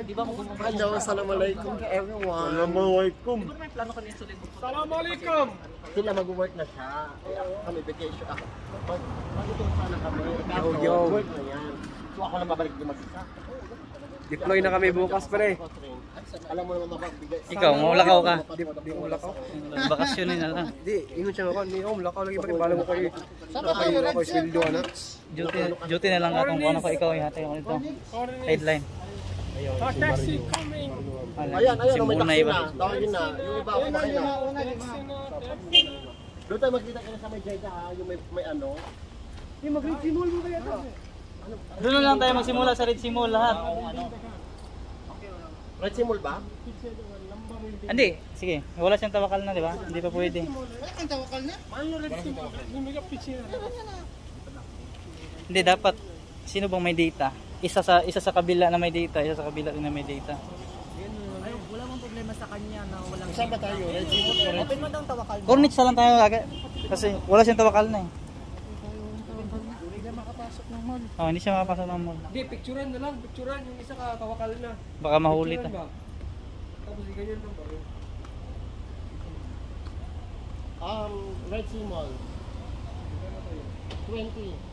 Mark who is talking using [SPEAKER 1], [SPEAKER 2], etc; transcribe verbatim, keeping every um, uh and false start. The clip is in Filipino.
[SPEAKER 1] Di ba kung
[SPEAKER 2] Hello, assalamualaikum to everyone.
[SPEAKER 3] Assalamualaikum.
[SPEAKER 1] Di ba may plano kami sa dito?
[SPEAKER 3] Assalamualaikum.
[SPEAKER 2] Sila mag-work na siya. Eh, ako kami vacation ako. Mag- Mag-itong sana kami. Kaso,
[SPEAKER 4] Yo, yo.
[SPEAKER 2] work na yan. So ako lang babalik din mag-isa.
[SPEAKER 4] Deploy na kami bukas pre.
[SPEAKER 2] Alam mo naman mapagbigay.
[SPEAKER 5] Ikaw, maulakaw ka.
[SPEAKER 4] Di, di mo lakaw.
[SPEAKER 5] Bakasyonin na lang.
[SPEAKER 4] Di, ingon siya ako. Hindi ako lakaw lagi bakit bala mo kayo. Kayo ako sweldo anak.
[SPEAKER 5] Duty, duty na lang akong kung ano ko ikaw ihati ako nito. Sideline.
[SPEAKER 3] Taxi coming.
[SPEAKER 2] Ayan, ayan, may
[SPEAKER 5] Simbunay
[SPEAKER 2] taxi
[SPEAKER 5] ba?
[SPEAKER 2] na. Tawagin na. Yung iba ako kumain na. Doon tayo magkita kayo sa may Jeddah ha. Yung may, may ano.
[SPEAKER 4] Yung mag-retinol mo kaya ito.
[SPEAKER 5] Doon na lang tayo magsimula sa Red Simol lahat.
[SPEAKER 2] Red Simol ba?
[SPEAKER 5] Hindi, sige. Wala siyang tawakal na, di ba? Hindi pa pwede. Hindi, dapat sino bang may data? Isa sa isa sa kabila na may data, isa sa kabila din na may data.
[SPEAKER 1] Ay, wala mong problema sa kanya na walang...
[SPEAKER 2] Saan ba tayo? Red Simol o Red
[SPEAKER 1] Open mo daw ang tawakal mo.
[SPEAKER 5] Cornix na lang tayo agad. Kasi wala siyang tawakal na eh.
[SPEAKER 1] Hindi na makapasok ng mall.
[SPEAKER 5] Oh, hindi siya makapasok ng mall.
[SPEAKER 3] Hindi, picturean na lang. Picturean yung isa ka tawakal na.
[SPEAKER 5] Baka mahuli ta.
[SPEAKER 3] Picturean ba? Tapos ganyan lang ba?
[SPEAKER 2] Um, Red Simol. twenty.